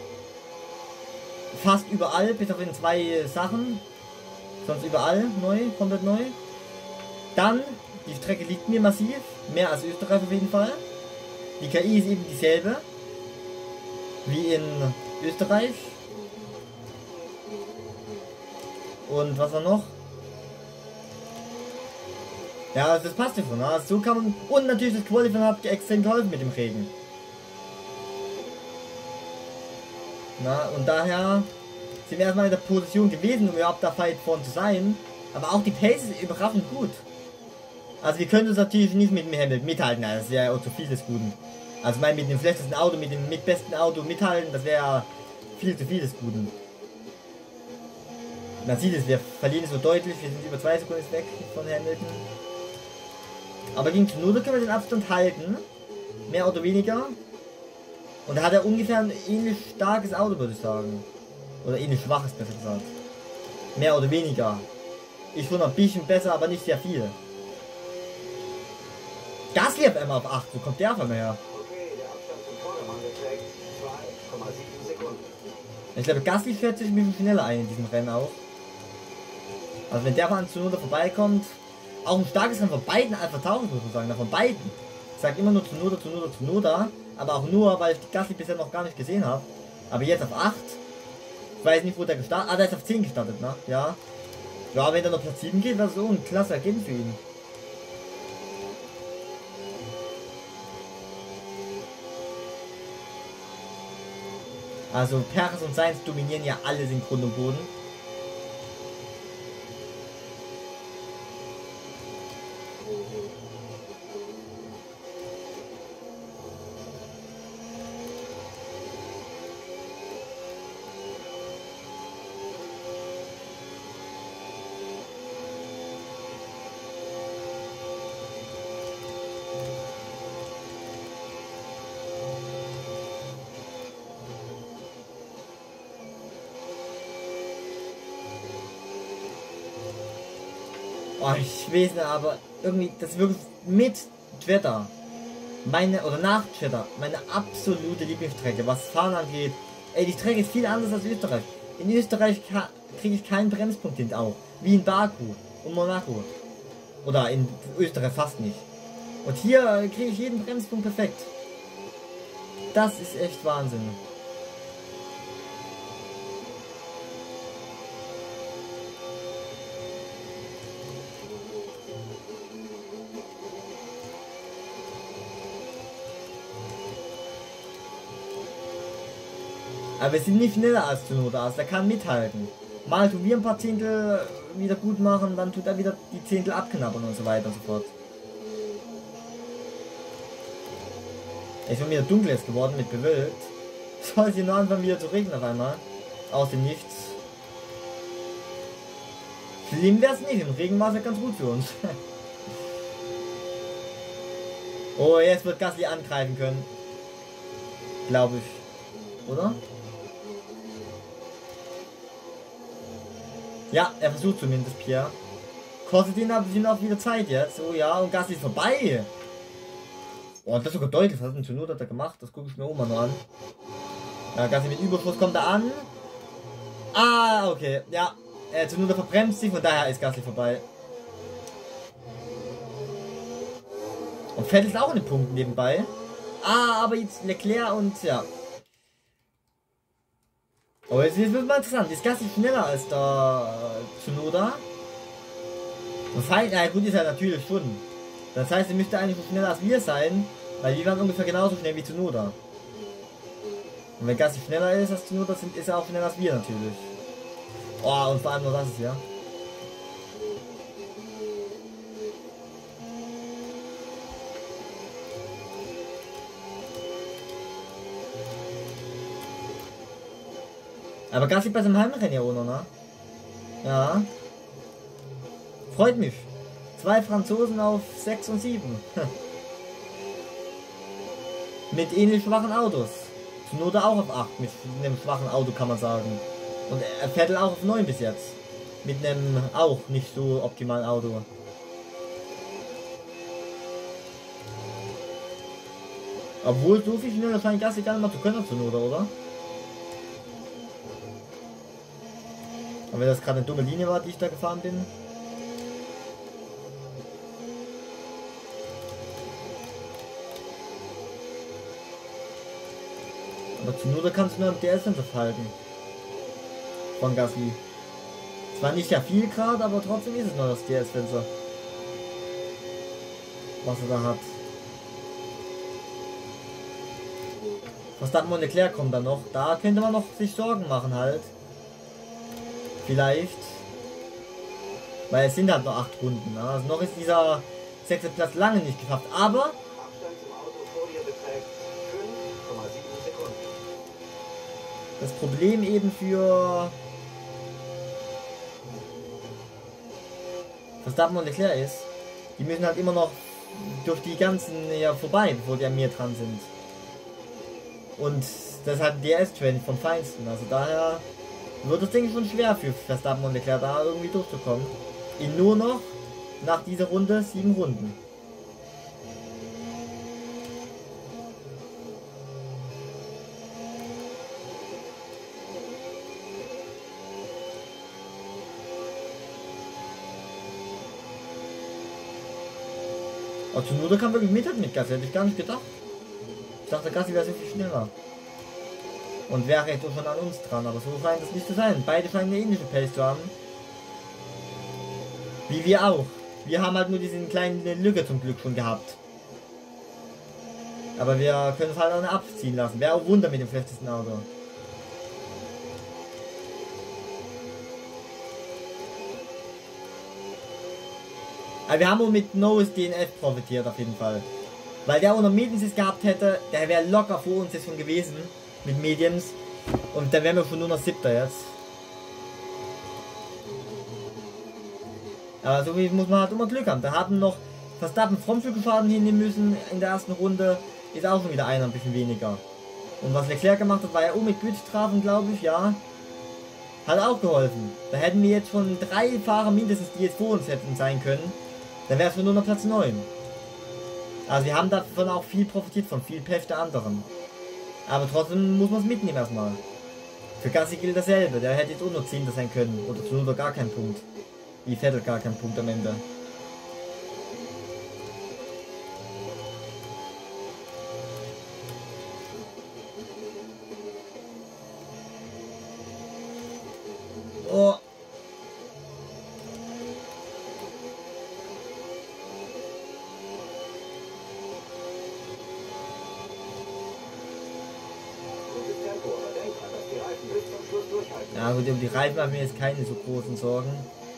Fast überall, bis auf in 2 Sachen. Sonst überall neu, komplett neu. Dann, die Strecke liegt mir massiv. Mehr als Österreich auf jeden Fall. Die KI ist eben dieselbe. Wie in Österreich. Und was war noch? Ja, das passt ja schon. So kann man. Und natürlich das Qualifying hat extrem geholfen mit dem Regen. Na, und daher sind wir erstmal in der Position gewesen, um überhaupt da Fight vorn zu sein. Aber auch die Pace ist überraschend gut. Also wir können uns natürlich nicht mit dem Hamilton mithalten, das ist ja auch zu viel des Guten. Also ich meine mit dem schlechtesten Auto, mit dem mitbesten Auto mithalten, das wäre ja viel zu viel des Guten. Man sieht es, wir verlieren es so deutlich, wir sind über 2 Sekunden weg von Hamilton. Aber gegen Tsunoda können wir den Abstand halten. Mehr oder weniger. Und da hat er ungefähr ein ähnlich starkes Auto, würde ich sagen. Oder ähnlich schwaches, besser gesagt. Mehr oder weniger. Ich schon ein bisschen besser, aber nicht sehr viel. Gasly auf einmal auf 8, wo kommt der auf einmal her? Okay, der Abstand zum Vordermann beträgt 2,7 Sekunden. Ich glaube, Gasly fährt sich ein bisschen schneller ein in diesem Rennen auch. Also wenn der von Tsunoda vorbeikommt, auch ein starkes Rennen von beiden Alpha Tauri, muss man sagen, von beiden. Ich sage immer nur Tsunoda, aber auch nur, weil ich die Gasly bisher noch gar nicht gesehen habe. Aber jetzt auf 8. Ich weiß nicht, wo der gestartet. Ah, der ist auf 10 gestartet, ne? Ja. Ja, wenn der noch Platz 7 geht, wäre so ein klasse Ergebnis für ihn. Also Perez und Sainz dominieren ja alles in Grund und Boden. Oh, ich weiß nicht, aber irgendwie, das ist wirklich mit Jeddah, oder nach Jeddah, meine absolute Lieblingsstrecke, was Fahren angeht. Ey, die Strecke ist viel anders als Österreich. In Österreich kriege ich keinen Bremspunkt hin, auch. Wie in Baku und Monaco. Oder in Österreich fast nicht. Und hier kriege ich jeden Bremspunkt perfekt. Das ist echt Wahnsinn. Aber wir sind nicht schneller als Tsunoda, also der kann mithalten. Mal tun wir ein paar Zehntel wieder gut machen, dann tut er wieder die Zehntel abknabbern und so weiter und so fort. Es ist wieder dunkel jetzt geworden mit bewölkt. Soll es hier nur anfangen wieder zu regnen auf einmal. Aus dem Nichts. Schlimm wäre es nicht, im Regen war es ja ganz gut für uns. Oh, jetzt wird Gasly angreifen können. Glaube ich. Oder? Ja, er versucht zumindest, Pierre. Kostet ihn aber auch wieder Zeit jetzt. Oh ja, und Gasly ist vorbei. Oh, das ist sogar deutlich. Was hat denn Tsunoda da gemacht? Das gucke ich mir auch mal noch an. Ja, Gasly mit Überschuss kommt da an. Ah, okay. Ja, Tsunoda verbremst sich, von daher ist Gasly vorbei. Und Vettel ist auch in den Punkten nebenbei. Ah, aber jetzt Leclerc und ja. Oh, jetzt wird mal interessant. Ist Gasly schneller als der Tsunoda? Und fein, ja gut, ist er natürlich schon. Das heißt, er müsste eigentlich so schneller als wir sein, weil wir waren ungefähr genauso schnell wie Tsunoda. Und wenn Gasly schneller ist als Tsunoda, ist er auch schneller als wir natürlich. Oh, und vor allem nur das ist ja. Aber Gasly bei seinem Heimrennen ja auch noch, ne? Ja. Freut mich. 2 Franzosen auf 6 und 7. Mit ähnlich schwachen Autos. Tsunoda auch auf 8 mit einem schwachen Auto, kann man sagen. Und er Vettel auch auf 9 bis jetzt. Mit einem auch nicht so optimalen Auto. Obwohl so viel schneller scheint Gasly gar nicht mal zu können, Tsunoda, oder? Aber wenn das gerade eine dumme Linie war, die ich da gefahren bin. Aber Tsunoda kannst du nur am DS-Sensor verhalten. Von Gasly. Zwar nicht ja viel Grad, aber trotzdem ist es nur das DS-Sensor. Was er da hat. Verstappen und Leclerc kommt dann noch. Da könnte man noch sich Sorgen machen halt. Vielleicht. Weil es sind halt nur 8 Runden. Ne? Also noch ist dieser 6. Platz lange nicht geschafft. Aber das Problem eben für Verstappen und Leclerc ist, die müssen halt immer noch durch die ganzen ja vorbei, bevor die an mir dran sind. Und das ist halt ein DS-Trend vom Feinsten. Also daher wird das Ding schon schwer für Verstappen und Leclerc da irgendwie durchzukommen. In nur noch nach dieser Runde 7 Runden. Also Tsunoda kann wirklich mithalten mit Gasly, hätte ich gar nicht gedacht. Ich dachte, Gasly wäre so viel schneller. Und wäre jetzt auch schon an uns dran, aber so scheint es nicht zu sein. Beide scheinen eine ähnliche Pace zu haben. Wie wir auch. Wir haben halt nur diese kleine Lücke zum Glück schon gehabt. Aber wir können es halt auch nicht abziehen lassen. Wäre auch Wunder mit dem schlechtesten Auto. Aber wir haben auch mit Norris DNF profitiert auf jeden Fall. Weil der auch noch Mediums gehabt hätte, der wäre locker vor uns jetzt schon gewesen. Mit Mediums. Und dann wären wir schon nur noch 7. jetzt. Aber so wie muss man halt immer Glück haben. Da haben noch Verstappen Frontflügelfaden hinnehmen müssen in der ersten Runde. Ist auch schon wieder einer ein bisschen weniger. Und was Leclerc gemacht hat, war ja auch mit Gridstrafen, glaube ich, ja. Hat auch geholfen. Da hätten wir jetzt schon 3 Fahrer mindestens, die jetzt vor uns hätten sein können. Dann wäre es nur noch Platz 9. Also wir haben davon auch viel profitiert, von viel Pech der anderen. Aber trotzdem muss man es mitnehmen erstmal. Für Gassi gilt dasselbe. Der hätte jetzt auch noch 10. sein können. Oder Tsunoda gar keinen Punkt. Wie Vettel gar keinen Punkt am Ende. Oh. Ja gut, um die Reifen haben wir jetzt keine so großen Sorgen.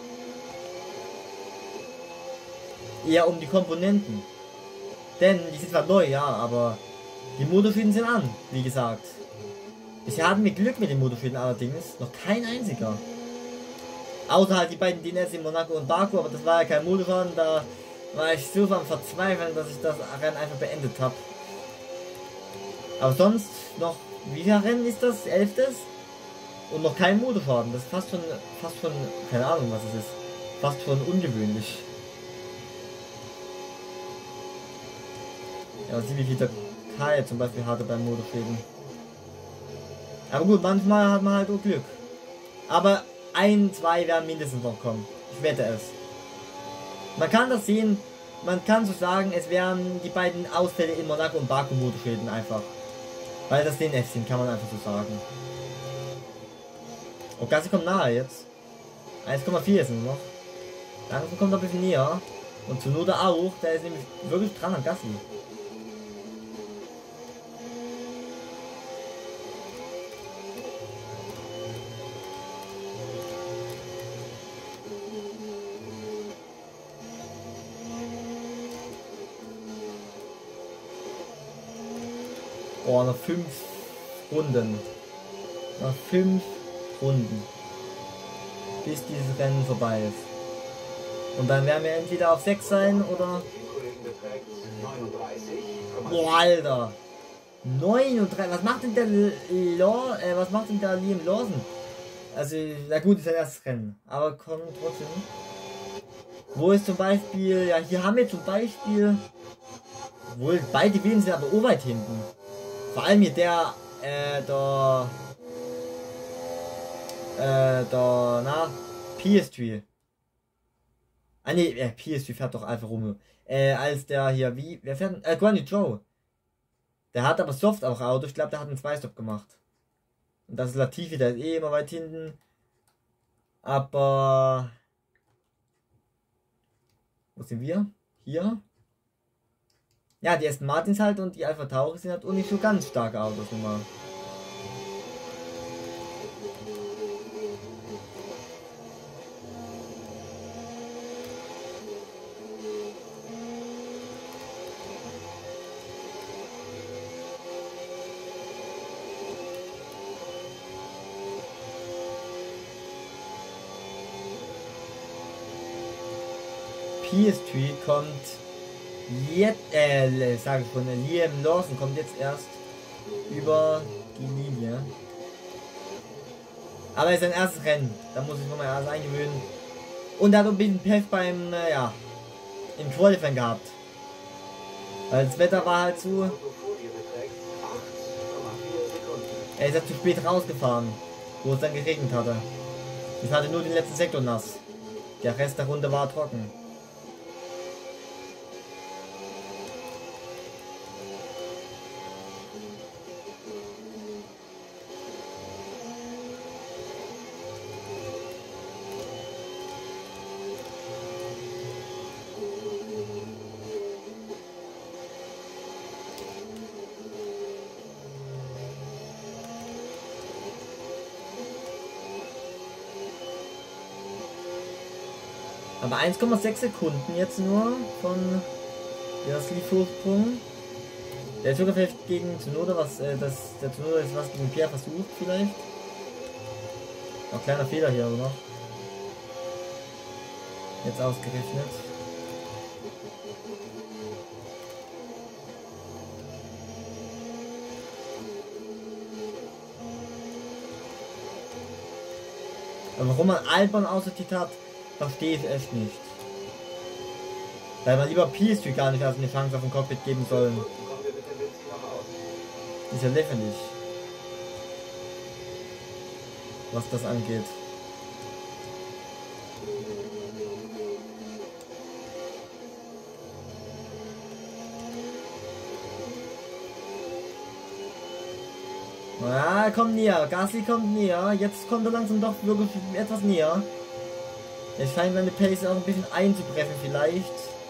Eher um die Komponenten. Denn die sind zwar neu, ja, aber die Motorschäden sind an, wie gesagt. Bisher hatten wir Glück mit den Motorschäden allerdings. Noch kein einziger. Außer halt die beiden DNS in Monaco und Baku, aber das war ja kein Motorschaden. Da war ich so am Verzweifeln, dass ich das Rennen einfach beendet habe. Aber sonst noch, wie viel Rennen ist das? 11. Und noch kein Motorschaden. Das ist fast schon, keine Ahnung was es ist. Fast schon ungewöhnlich. Ja, sieh wie viel der Kai zum Beispiel hatte beim Motorschäden. Aber gut, manchmal hat man halt auch Glück. Aber 1, 2 werden mindestens noch kommen. Ich wette es. Man kann das sehen, man kann so sagen, es wären die beiden Ausfälle in Monaco und Baku Motorschäden einfach. Weil das DNF sind, kann man einfach so sagen. Oh, Gassi kommt nahe jetzt. 1,4 ist nur noch. Langsam kommt er ein bisschen näher. Und Tsunoda auch, der ist nämlich wirklich dran an Gassi. Oh, noch 5 Runden. Noch 5 Runden. Bis dieses Rennen vorbei ist. Und dann werden wir entweder auf 6 sein oder... Boah, Alter. 39. Was macht denn der was macht denn der Liam Lawson? Also, na gut, ist sein erstes Rennen. Aber kommt trotzdem. Wo ist zum Beispiel... Ja, hier haben wir zum Beispiel... Wohl, beide Willen sind aber weit hinten. Vor allem hier der, PS3. Ah ne, PS3 fährt doch Alfa Romeo. Als der hier, wer fährt denn? Guan Yu Zhou. Der hat aber Soft auch Auto, ich glaube der hat einen 2-Stop gemacht. Und das ist Latifi, der ist eh immer weit hinten. Aber... Wo sind wir? Hier. Ja, die Aston Martins halt und die Alpha Tauri sind halt auch nicht so ganz starke Autos nun mal. PS3 kommt jetzt, sage ich schon, Liam Lawson kommt jetzt erst über die Linie. Aber es ist sein erstes Rennen, da muss ich nochmal erst eingewöhnen. Und er hat ein bisschen Pech beim, ja, im Qualifying gehabt. Weil das Wetter war halt zu... Er ist ja zu spät rausgefahren, wo es dann geregnet hatte. Ich hatte nur den letzten Sektor nass. Der Rest der Runde war trocken. Aber 1,6 Sekunden jetzt nur von Gasly-Vorsprung. Der ist sogar vielleicht gegen Tsunoda, der Tsunoda ist was gegen Pierre versucht vielleicht. Noch kleiner Fehler hier aber noch. Jetzt ausgerechnet. Aber warum man Albon aussortiert hat, verstehe ich echt nicht. Weil man lieber PSG gar nicht erst eine Chance auf den Cockpit geben sollen. Ist ja lächerlich. Was das angeht. Ja, kommt näher. Gasly kommt näher. Jetzt kommt er langsam doch wirklich etwas näher. Es scheint meine Pace auch ein bisschen einzubrechen vielleicht.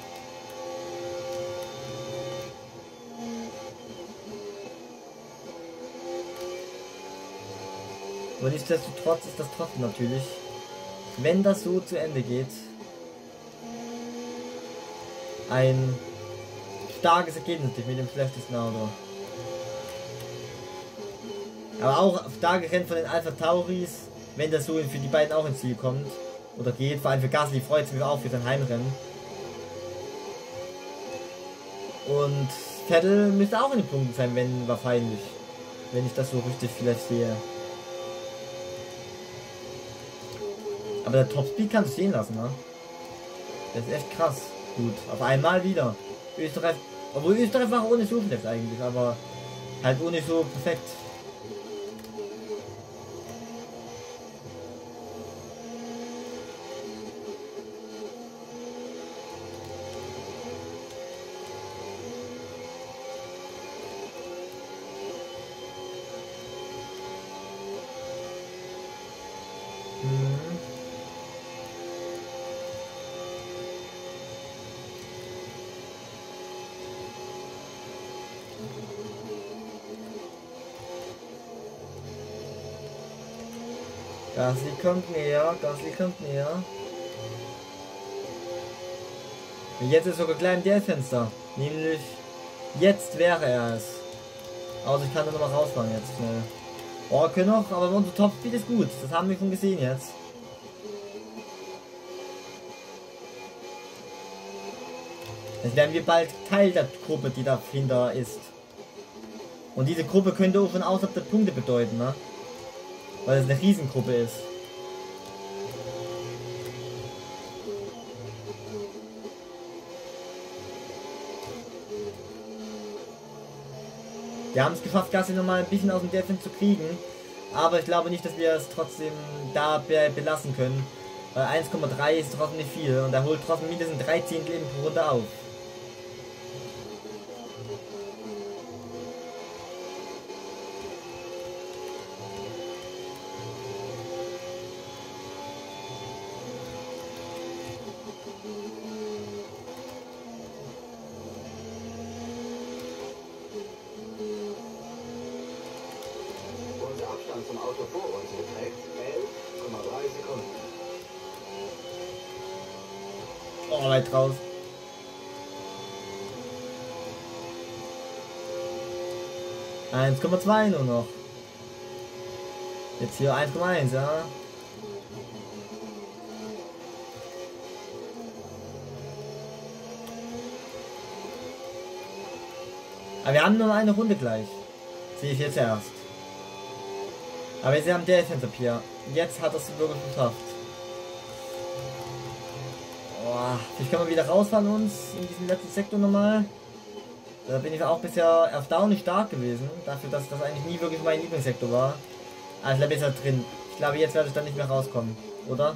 Aber nichtsdestotrotz ist das trotzdem natürlich, wenn das so zu Ende geht, ein starkes Ergebnis mit dem schlechtesten Auto. Aber auch starke Rennen von den Alpha Tauris, wenn das so für die beiden auch ins Ziel kommt oder geht. Vor allem für Gasly freut es mich auch für sein Heimrennen. Und Vettel müsste auch in den Punkten sein, wenn wahrscheinlich, wenn ich das so richtig vielleicht sehe. Aber der Topspeed kannst du sehen lassen, ne? Das ist echt krass. Gut, auf einmal wieder. Österreich, obwohl Österreich war ohne so schlecht eigentlich, aber halt ohne so perfekt. Gasly kommt näher, Gasly kommt näher. Und jetzt ist sogar gleich im DL-Fenster. Nämlich, jetzt wäre er es. Also ich kann da nochmal rausfahren jetzt schnell. Oh, können noch, aber unser Topspeed ist gut. Das haben wir schon gesehen jetzt. Jetzt werden wir bald Teil der Gruppe, die dahinter ist. Und diese Gruppe könnte auch schon außerhalb der Punkte bedeuten, ne? Weil es eine Riesengruppe ist. Wir haben es geschafft, Gasly nochmal ein bisschen aus dem Defense zu kriegen. Aber ich glaube nicht, dass wir es trotzdem da belassen können. Weil 1,3 ist trotzdem nicht viel. Und er holt trotzdem mindestens 13 Leben pro Runde auf. Zum Auto vor uns beträgt 11,3 Sekunden. Oh, weit raus. ,2 nur noch. Jetzt hier 1,1, ja. Aber wir haben nur eine Runde gleich. Sehe ich jetzt erst. Aber sie haben der Hinterpier. Jetzt hat er es wirklich geschafft. Boah, vielleicht können wir wieder rausfahren uns in diesem letzten Sektor nochmal. Da bin ich auch bisher erstaunlich stark gewesen. Dafür, dass das eigentlich nie wirklich mein Lieblingssektor war. Aber ich glaube, jetzt ist er drin. Ich glaube, jetzt werde ich dann nicht mehr rauskommen. Oder?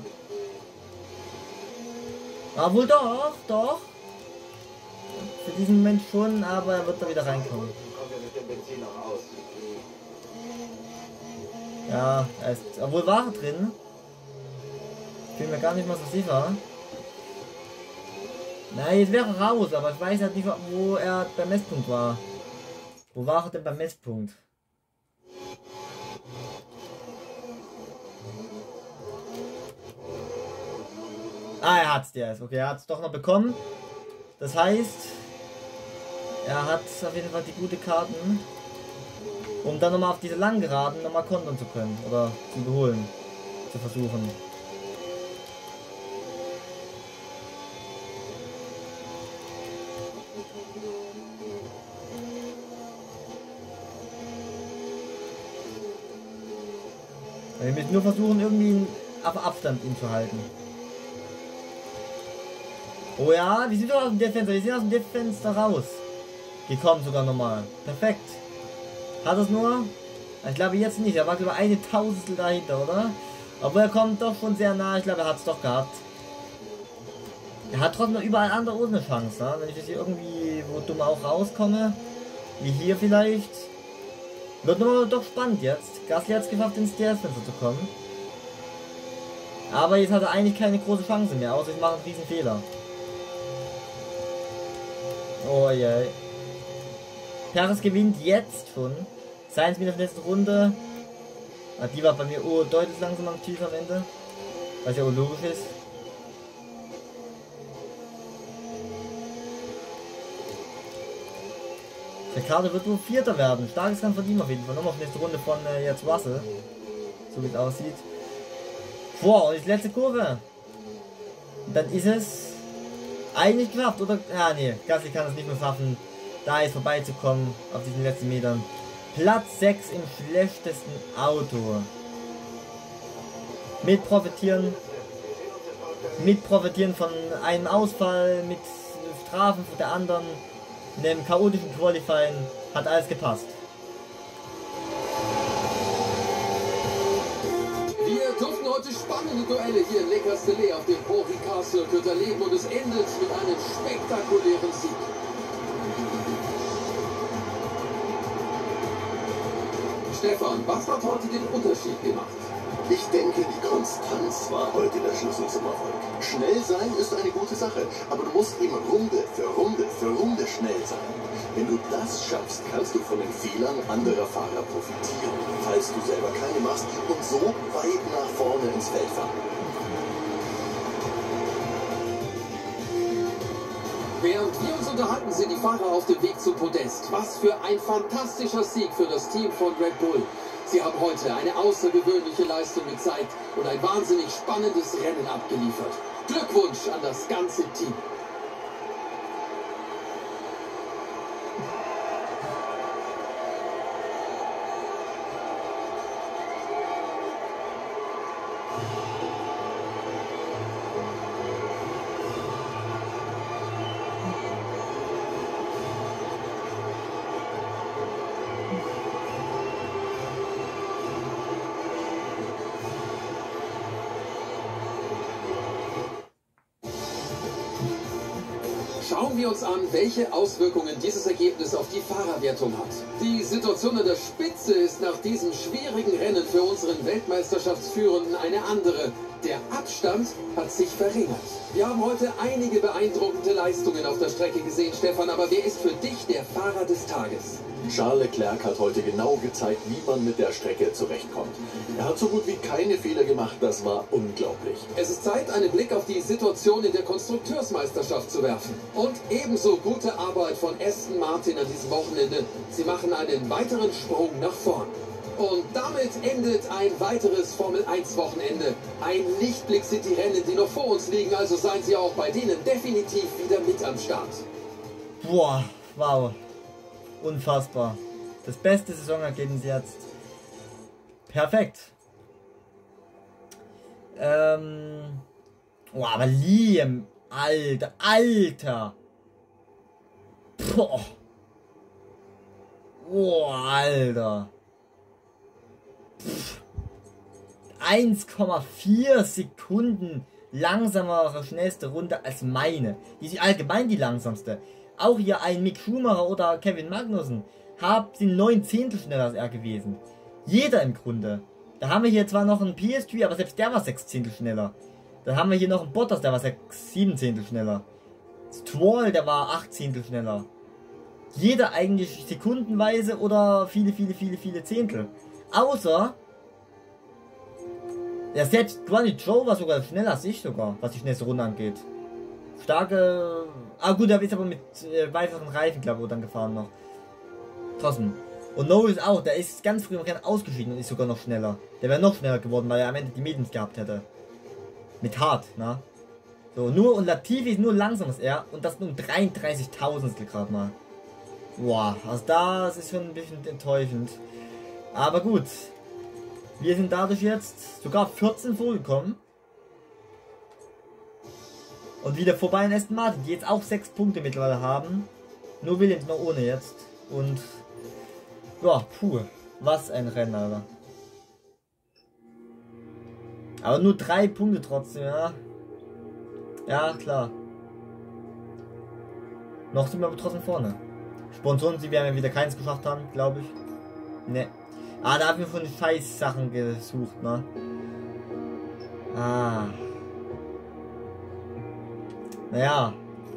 Ah, wohl doch, doch. Für diesen Moment schon, aber er wird da wieder reinkommen. Ja, er ist, obwohl war er drin. Ich bin mir gar nicht mal so sicher. Nein, jetzt wäre er raus, aber ich weiß halt nicht, wo er beim Messpunkt war. Wo war er denn beim Messpunkt? Ah, er hat's jetzt. Okay, er hat's doch noch bekommen. Das heißt, er hat auf jeden Fall die gute Karten, um dann nochmal auf diese langen Geraden nochmal kontern zu können. Oder zu überholen. Zu versuchen. Wir müssen nur versuchen, irgendwie auf Abstand ihn zu halten. Oh ja, wir sind doch aus dem Defense. Wir sind aus dem Defense da raus. Gekommen sogar nochmal. Perfekt. Hat es nur? Ich glaube jetzt nicht. Er war glaube ich eine Tausendstel dahinter, oder? Aber er kommt doch schon sehr nah. Ich glaube, er hat es doch gehabt. Er hat trotzdem noch überall anderes eine Chance. Ne? Wenn ich jetzt hier irgendwie wo dumm auch rauskomme. Wie hier vielleicht. Wird nur doch spannend jetzt. Gasly hat es geschafft, ins Stairs-Fenster zu kommen. Aber jetzt hat er eigentlich keine große Chance mehr. Außer ich mache einen riesen Fehler. Oh je. Perez gewinnt jetzt schon. Sainz mit der letzten Runde. Die war bei mir deutlich langsam am Tief am Ende. Was ja auch logisch ist. Ricardo wird wohl Vierter werden. Starkes Rennen von ihm auf jeden Fall. Nochmal auf nächste Runde von jetzt Russell. So wie es aussieht. Boah, und die letzte Kurve. Und dann ist es eigentlich geschafft, oder? Ja, nee. Gasly kann es nicht mehr schaffen, da jetzt vorbeizukommen auf diesen letzten Metern. Platz 6 im schlechtesten Auto. Mit profitieren von einem Ausfall, mit Strafen von der anderen, in einem chaotischen Qualifying, hat alles gepasst. Wir durften heute spannende Duelle hier in Le Castellet auf dem Paul Ricard Circuit erleben und es endet mit einem spektakulären Sieg. Stefan, was hat heute den Unterschied gemacht? Ich denke, die Konstanz war heute der Schlüssel zum Erfolg. Schnell sein ist eine gute Sache, aber du musst eben Runde für Runde für Runde schnell sein. Wenn du das schaffst, kannst du von den Fehlern anderer Fahrer profitieren, falls du selber keine machst und so weit nach vorne ins Feld fahren. Während wir uns unterhalten, sind die Fahrer auf dem Weg zum Podest. Was für ein fantastischer Sieg für das Team von Red Bull. Sie haben heute eine außergewöhnliche Leistung gezeigt und ein wahnsinnig spannendes Rennen abgeliefert. Glückwunsch an das ganze Team. Schauen wir uns an, welche Auswirkungen dieses Ergebnis auf die Fahrerwertung hat. Die Situation an der Spitze ist nach diesem schwierigen Rennen für unseren Weltmeisterschaftsführenden eine andere. Der Abstand hat sich verringert. Wir haben heute einige beeindruckende Leistungen auf der Strecke gesehen, Stefan, aber wer ist für dich der Fahrer des Tages? Charles Leclerc hat heute genau gezeigt, wie man mit der Strecke zurechtkommt. Er hat so gut wie keine Fehler gemacht, das war unglaublich. Es ist Zeit, einen Blick auf die Situation in der Konstrukteursmeisterschaft zu werfen. Und ebenso gute Arbeit von Aston Martin an diesem Wochenende. Sie machen einen weiteren Sprung nach vorn. Und damit endet ein weiteres Formel-1-Wochenende. Ein Lichtblick-City-Rennen, die noch vor uns liegen, also seien Sie auch bei denen definitiv wieder mit am Start. Boah, wow. Unfassbar. Das beste Saisonergebnis jetzt. Perfekt. Oh, aber Liam, Alter. Boah. Oh, Alter. 1,4 Sekunden langsamere schnellste Runde als meine. Die ist allgemein die langsamste. Auch hier ein Mick Schumacher oder Kevin Magnussen sind 9 Zehntel schneller als er gewesen. Jeder im Grunde. Da haben wir hier zwar noch einen PS3, aber selbst der war 6 Zehntel schneller. Dann haben wir hier noch einen Bottas, der war 7 Zehntel schneller. Stroll, der war 8 Zehntel schneller. Jeder eigentlich sekundenweise oder viele Zehntel. Außer der selbst Guanyu Zhou war sogar schneller als ich sogar, was die schnellste Runde angeht. Starke... Ah gut, der ist aber mit weiteren Reifen, glaube ich, dann gefahren noch. Trotzdem. Und Norris auch, der ist ganz früh im Rennen ausgeschieden und ist sogar noch schneller. Der wäre noch schneller geworden, weil er am Ende die Mediums gehabt hätte. Mit hart, ne? So, und Latifi ist nur langsam als er und das nur um 33.000 gerade mal. Boah, also das ist schon ein bisschen enttäuschend. Aber gut. Wir sind dadurch jetzt sogar 14 vorgekommen. Und wieder vorbei an Aston Martin, die jetzt auch 6 Punkte mittlerweile haben. Nur Williams noch ohne jetzt. Und ja, puh, was ein Rennen, Alter. Aber nur 3 Punkte trotzdem, ja. Ja, klar. Noch sind wir aber trotzdem vorne. Sponsoren, die werden ja wieder keins geschafft haben, glaube ich. Ne. Ah, da haben wir von scheiß Sachen gesucht, ne? Ah. Naja.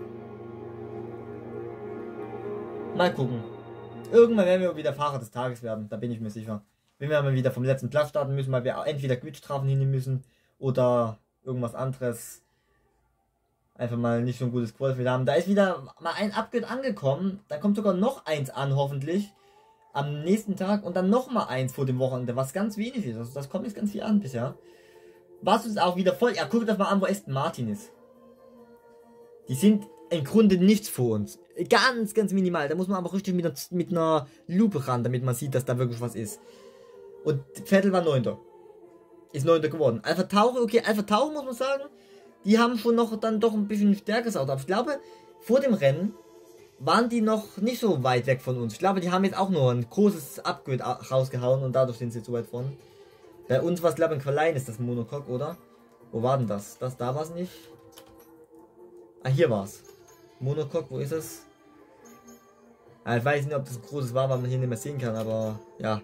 Mal gucken. Irgendwann werden wir wieder Fahrer des Tages werden, da bin ich mir sicher. Wenn wir mal wieder vom letzten Platz starten müssen, weil wir entweder Glücksstrafen hinnehmen müssen oder irgendwas anderes. Einfach mal nicht so ein gutes Qualifying haben. Da ist wieder mal ein Upgrade angekommen. Da kommt sogar noch eins an, hoffentlich. Am nächsten Tag und dann noch mal eins vor dem Wochenende, was ganz wenig ist. Also das kommt jetzt ganz viel an bisher. Was ist auch wieder voll. Ja, guckt das mal an, wo Aston Martin ist. Die sind im Grunde nichts vor uns. Ganz, ganz minimal. Da muss man aber richtig mit einer Lupe ran, damit man sieht, dass da wirklich was ist. Und Vettel war 9. Ist 9. geworden. Alpha Tauri, okay, Alpha Tauri muss man sagen, die haben schon noch dann doch ein bisschen stärkeres Auto. Aber ich glaube, vor dem Rennen waren die noch nicht so weit weg von uns. Ich glaube, die haben jetzt auch nur ein großes Upgrade rausgehauen und dadurch sind sie jetzt so weit vorne. Bei uns war es, glaube ich, ein kleines, das Monocoque, oder? Wo war denn das? Da war es nicht. Ah, hier war es. Monocoque, wo ist es? Ah, ich weiß nicht, ob das ein großes war, weil man hier nicht mehr sehen kann, aber ja.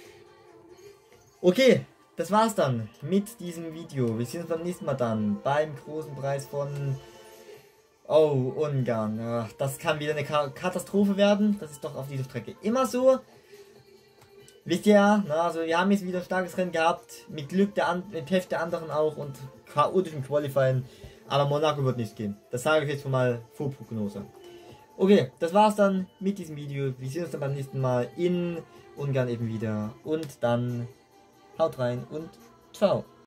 Okay, das war's dann mit diesem Video. Wir sehen uns beim nächsten Mal dann beim großen Preis von Ungarn. Ja, das kann wieder eine Katastrophe werden. Das ist doch auf dieser Strecke immer so. Wisst ihr ja, also wir haben jetzt wieder ein starkes Rennen gehabt. Mit Glück mit Pech der anderen auch und chaotischem Qualifying. Aber Monaco wird nicht gehen. Das sage ich jetzt schon mal vor Prognose. Okay, das war's dann mit diesem Video. Wir sehen uns dann beim nächsten Mal in Ungarn eben wieder. Und dann haut rein und ciao.